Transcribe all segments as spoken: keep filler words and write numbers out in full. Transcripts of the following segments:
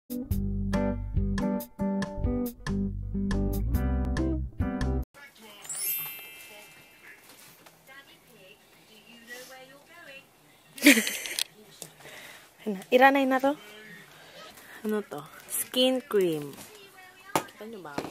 Iranay na to. Ano to? Skin cream. Kita nyo ba?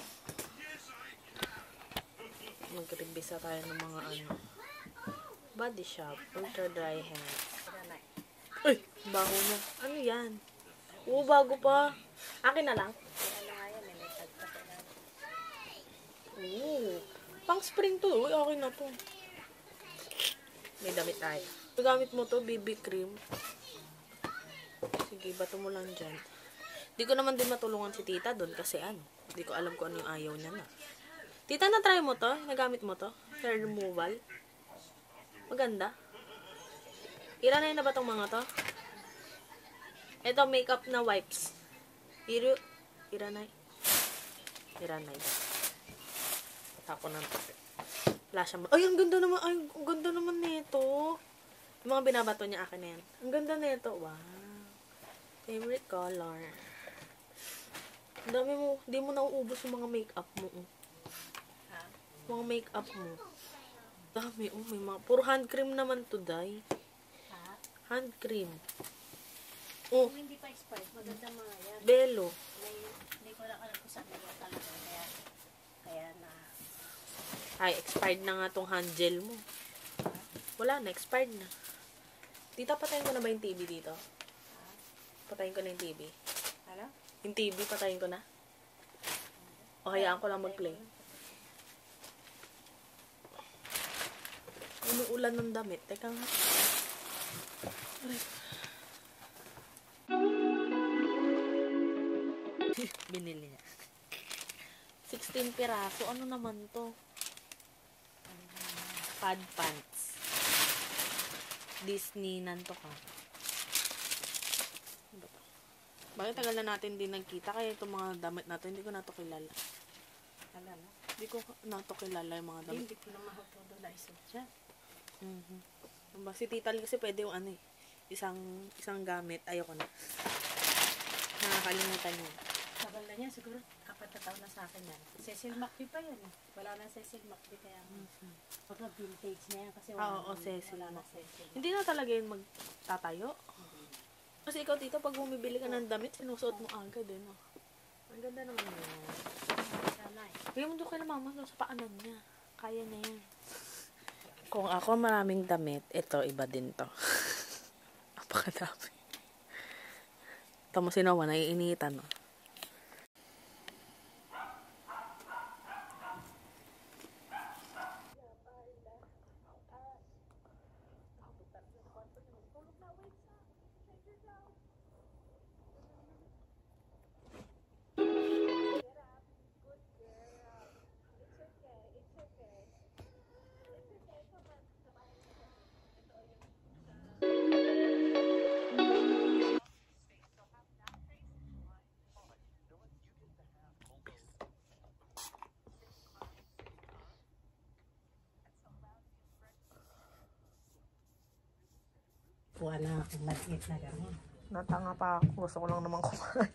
Mag-revisa tayo ng mga ano. Body Shop. Ultra Dry Hands. Uy! Bago na. Ano yan? Oo, bago pa. Akin na lang. Oo. Pang spring to. Uy, okay na to. May damit tayo. Gamit mo to, B B cream. Sige, bato mo lang dyan. Di ko naman din matulungan si tita doon kasi ano. Di ko alam kung ano yung ayaw niya na. Tita, na-try mo to? Nagamit mo to? Hair removal? Maganda. Iranay na ba tong mga to? Ito, makeup na wipes. Iru, iranay. Iranay ba? Tapo ng tapo. Wala siya. Ay, ang ganda naman. Ay, ang ganda naman nito. Yung mga binabato niya akin na yan. Ang ganda nito. Wow. Favorite color. Ang dami mo. Di mo nauubos yung mga makeup mo. Oh. Mga makeup mo. Dami. Oh, may mga. Puro hand cream naman to, Day. Hand cream. Oh. Hindi pa expired. Maganda mga yan. Belo. Hindi ko lang alam kung saan nila talaga. Kaya, kaya na. Ay, expired na nga tong hand gel mo. Wala na. Expired na. Tita, patayin ko na ba yung T V dito? Patayin ko na yung T V. Ano? Yung T V, patayin ko na. O hayaan ko lang mag-play. Umuulan ng damit. Teka nga. Binili niya. sixteen piraso. Ano naman to? Pad pants. Disney nanto ka. Bakit tagal na natin din nagkita? Kaya itong mga damit natin, hindi ko na ito kilala. Alam mo? Hindi ko na ito kilala yung mga damit. Hindi ko na mahutudo na isip dyan. Mm-hmm. Si Tita kasi pwede yung ano eh. Isang, isang gamit. Ayoko na. Nakakalimutan niya. Tagal na niya. Siguro apat na taon na sa akin yan. Cecil McVie pa yan eh. Wala na Cecil McVie kaya. Mm-hmm. Pagka vintage na yan. Kasi wala, ah, oo, Cecil. Wala na Cecil. Hindi na talaga yun magtatayo. Mm-hmm. Kasi ikaw, Tita, pag bumibili ka ng damit, sinusuot mo agad eh, no? Ang ganda naman yun. Sana eh. Bigyan mo doon kay mama sa paanan niya. Kaya na yan. Kung ako maraming damit, ito, iba din to. Napakadami. Tama si Noah, naiinitan, no? Kuha na akong maliit na gano'n. Natanga pa ako. Gusto ko lang naman kumain.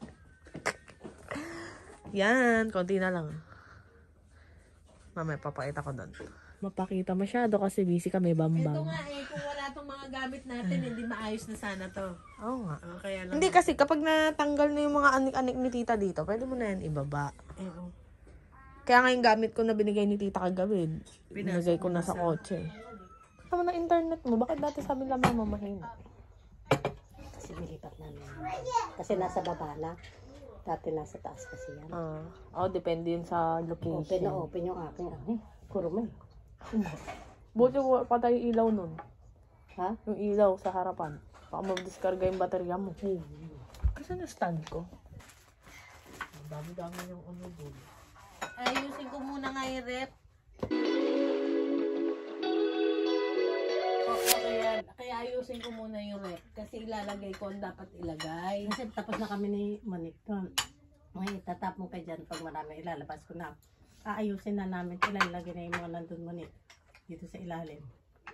Yan. Konti na lang. Mamaya papakita ko doon. Mapakita masyado kasi busy kami, bambang. Ito nga eh. Kung wala itong mga gamit natin, hindi maayos na sana to. Oo nga. Oh, kaya lang. Hindi kasi kapag natanggal na yung mga anik-anik ni tita dito, pwede mo na yan ibaba. Oo. Kaya nga yung gamit ko na binigay ni tita kagabi, binigay ko na sa kotse. Tama na internet mo, bakit dati sabi lang mama mahina? Kasi nilipat namin. Kasi nasa baba na. Dati nasa taas kasi yan. Ah, oh, depende yun sa location. Open na open yung aking ano. Kurumay. Buti ko pa tayo ilaw nun. Ha? Yung ilaw sa harapan. Baka mag-discarga yung baterya mo. Hmm. Kasi na-stand ko. Ang dami-dami yung ano doon. Ayusin ko muna nga yung rep. Oo, kaya, kaya ayusin ko muna yung rep. Kasi ilalagay ko ang dapat ilagay. Kasi tapos na kami ni Monique. May tatap mo ka dyan pag marami ilalabas ko na. Aayusin na namin. Ilalagay na yung mga nandun Monique. Dito sa ilalim.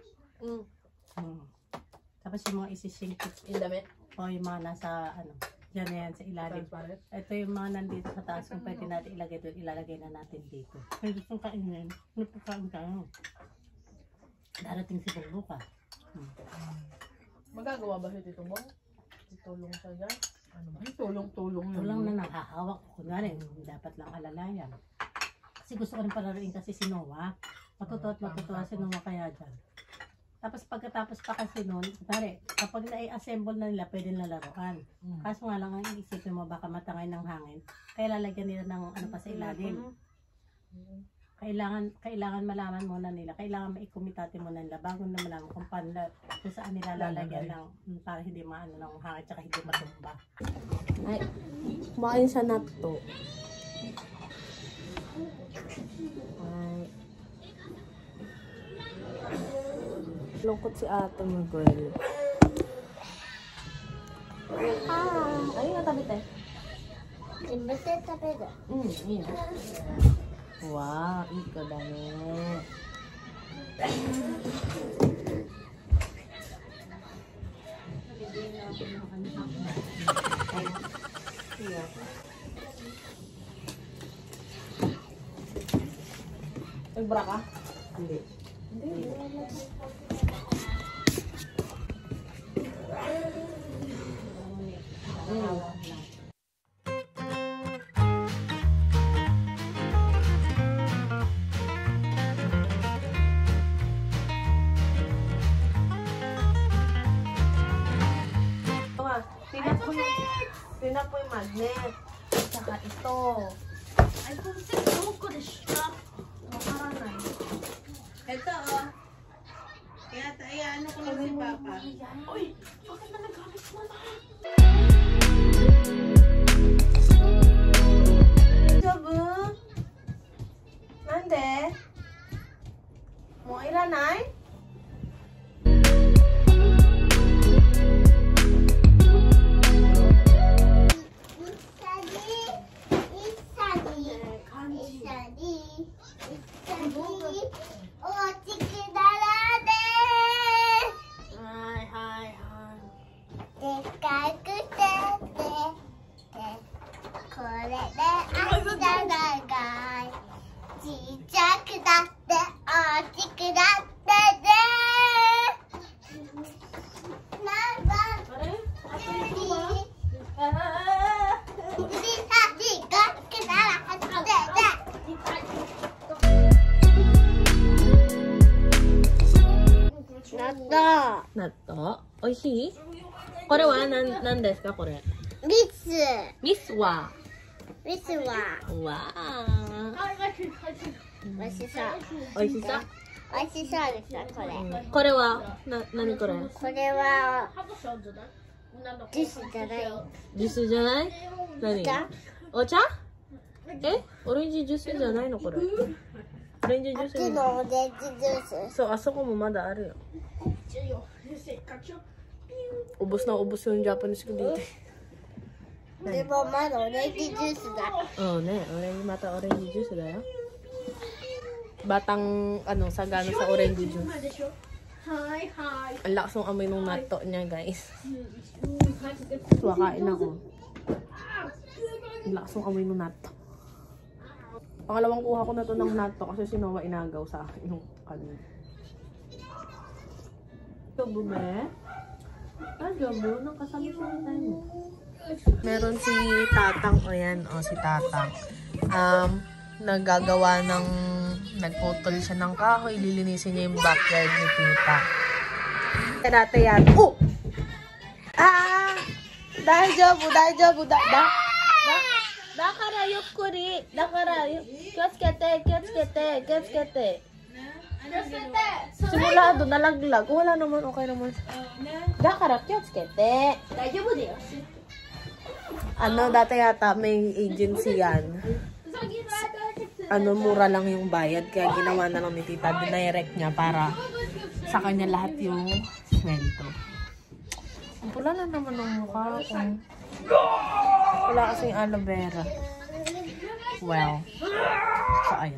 Mm. Hmm. Tapos yung mga isisingkit. Yung damit? O yung mga nasa ano. Diyan na yan sa ilalim. Ito yung mga nandito sa taas. Kung pwede natin ilagay doon, ilalagay na natin dito. Pwede itong kainin. May pagkain tayo. Darating si Bong bukas. Hmm. Magagawa ba siya dito mo? Tulong siya dyan? Ano ba? Tulong-tulong yun. Tulong na nakahawak ko. Kunwari, dapat lang alalayan. Kasi gusto ko rin palaruin kasi si Noah. Matutuwa at matutuwa si Noah kaya dyan. Tapos pagkatapos pa kasi nun, kunwari, kapag na-assemble na nila, pwede na laruan. Hmm. Kaso nga lang, ang isipin mo baka matangay ng hangin. Kaya lalagyan nila ng ano pa sa ilalim. Kailangan, kailangan malaman muna nila. Kailangan maikumitate muna nila bago na malaman kung paano, kung saan nila lalagyan ng, para hindi maano ng hangin tsaka hindi matumba. Ay, kumakain siya natto. Ay. Lungkot si ate Miguel. Ah, ay nga tabi tayo. Imbes na tabi ka. Hmm, yun. Wow, iko dami. Iya. Nagbra ka? Hindi. Hindi. Tinap po yung, tinap po yung magnet. Saka ito. Ay, kung sino ko na siya. Makaranay. Ito oh. Kaya tayo, ano ko lang si Papa. Uy! Bakit na nagkamit mo na? Jobu? Nande? Mo iranay? Natto? Oishii? Kore wa nan nan desu ka kore? ミス Miss wa. ミスは Wow. 美味しそう Oishisa? 美味しそうですよこれ Kore wa na nani kore? これはジュースじゃない Juice じゃない? Nani? か Ocha? Eh? Orange juice じゃないのこれ? Orange あっ juice ちのオレンジジュースそう、あそこもまだあるよ。Ubos na ubos yung Japanese ko dito. でもまだオレンジジュースだ Oo, ne. Orange mata, orange juice da yo. Batang, ano, sagana sa orange juice. Ang lakas ng amoy ng natto niya, guys. Wakain ako. Ang lakas ng amoy ng natto. Pangalawang kuha ko na to ng natto kasi si Noah inagaw sa akin yung kanin. Jobo ba? Ah, Jobo, nang kasama sa tayo. Meron si Tatang, o yan, o si Tatang. Um, naggagawa ng, nagputol siya ng kahoy, lilinisin niya yung backyard ni Tita. Dati yan. Oh! Ah! Dahil Jobo, dahil Jobo, da, da, da, da kara yukkuri, da kara, kyotsukete, kyotsukete, kyotsukete. Simulado, nalaglag. Wala naman, okay naman. Da kara, kyotsukete. Ano, dati yata may agency yan. Ano, mura lang yung bayad. Kaya ginawa na lang ni Tita. Dinirect niya para sa kanya lahat yung sweldo. Ang pula na naman ang mukha ko. Wala kasing aloe vera. Well. So, ayun.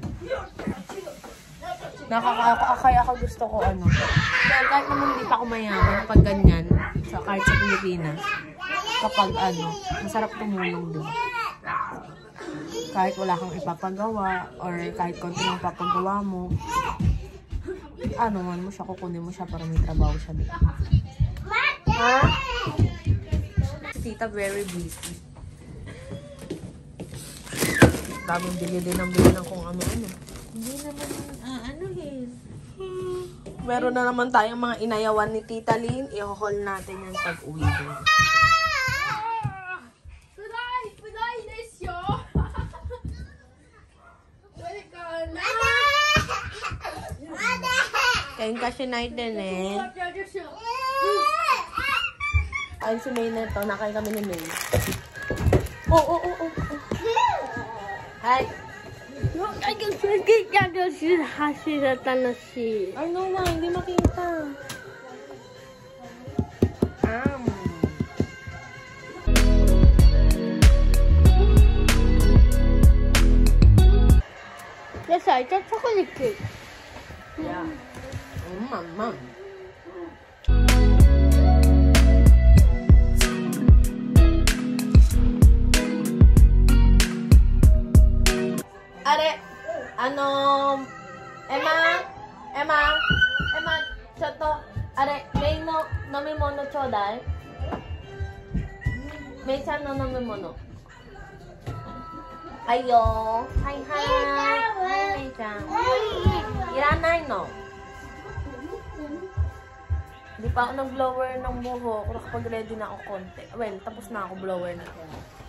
Nakaka-kaya ako gusto ko ano. Dahil kahit naman hindi pa ako mayaman pag ganyan. So, kahit sa Pilipinas. kapag ano, masarap tumulong din. Kahit wala kang ipapagawa or kahit konti lang papagawa mo, ano man mo siya, kukunin mo siya para may trabaho siya din. Ha? Si tita very busy. Daming bili din ang bili ng kung ano-ano. Hindi naman ah, anuhin. Hmm. Meron na naman tayong mga inayawan ni Tita Lynn. I-haul natin yan pag uwi din. Kain kasi night din eh. Ayun si May na ito. Nakain kami ni May. Oh, oh, oh, oh. Hi. Ano na, hindi makita. Um. Yes, I got chocolate cake. Yeah. Mm, mama. Are, ano, Emma, Emma, Emma, choto, are, may no, nomimono chodai? May chan no nomimono. Ayo, hi hi. May chan. Iranay no. Hindi pa ako nag-blower ng buhok. Kapag ready na ako konti. Well, tapos na ako blower na.